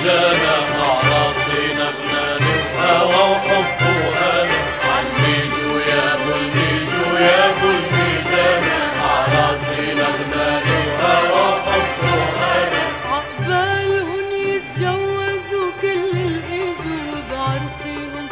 جانا مع راسنا غناني وهوى وحب وهنا عالميجو يا ابو الميجو يا ابو الميجانا مع راسنا غناني وهوى وحب وهنا عقبالهم يتجوزوا كل الاجوا بعرسهم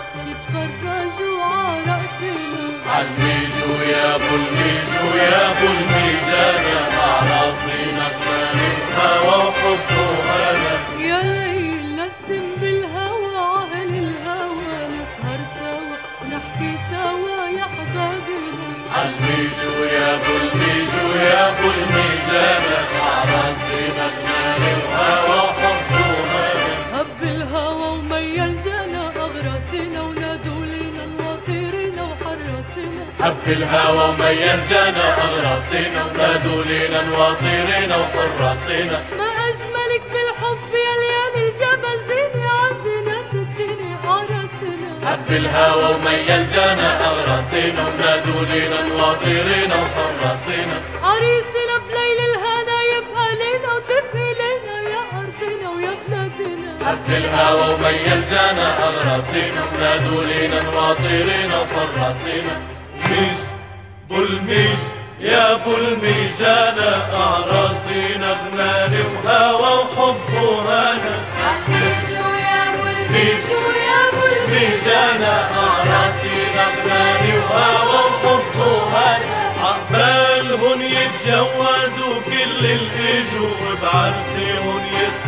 يتفرجوا عرقسنا عالميجو يا ابو الميجو يا ابو الميجانا مع راسنا غناني وهوى وحب وهنا يا ليل نسم بالهوى اهل الهوى نسهر سوا ونحكي سوا يا حبابنا عالميجو يا ابو الميجو يا ابو الميجانا مع راسنا غناني وهوى وحب وهنا هب الهوى وميل جانا اغراسنا ونادوا لنا نواطرنا وحراسنا هب الهوى وميل جانا اغراسنا ونادوا لنا نواطرنا وحراسنا ما اجملك بالحب يا ليان الجبل زيني عزينات الدنيا عرسنا هب الهوى وميل جانا اغراسنا ونادوا لنا نواطرنا وحراسنا عريسنا بليل الهنا يبقى لنا وتبقي لنا يا ارضنا ويا بلادنا هب الهوى وميل جانا اغراسنا ونادوا لنا نواطرنا وحراسنا ميج بالميج يا ابو الميجانا اعراسنا غناني وهوى وحب وهنا عالميجو يا ابو الميجو يا ابو ميجانا اعراسنا غناني وهوى وحب وهنا عقبالهن يتجوزوا كل الاجوا وبعرسهم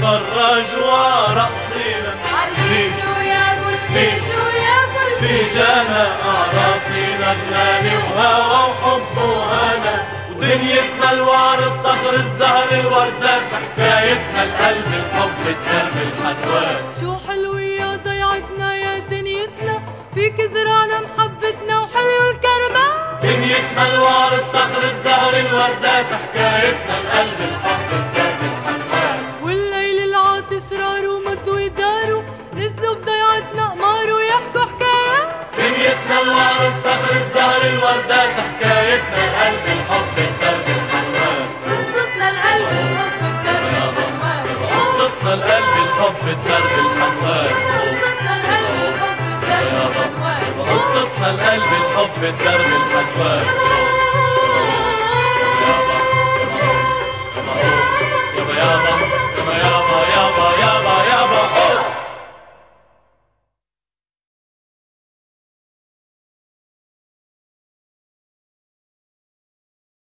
يتفرجوا عرقصينا عالميجو يا ابو الميجو يا ابو ميجانا اعراسنا غناني وهوى وحب وهنا ودنيتنا الوعر الصخر الزهر الوردات حكايتنا القلب الحب الدرب الحنوات شو حلو يا ضيعتنا يا دنيتنا فيك زرعنا محبتنا وحلو الكرمات دنيتنا الوعر الصخر الزهر الوردات حكايتنا القلب الحب الدرب الحنوات والليل العاطي اسرار ومد ودارو نزلوا بضيعتنا قمار ويحكوا حكايات دنيتنا الوعر الصخر الزهر الوردات حكايتنا القلب الحب الدرب الحنوات قصتنا القلب الحب الدرب الحنوات قصتنا القلب الحب الدرب الحنوات قصتنا القلب الحب الدرب الحنوات قصتنا القلب الحب الدرب الحنوات يابا يابا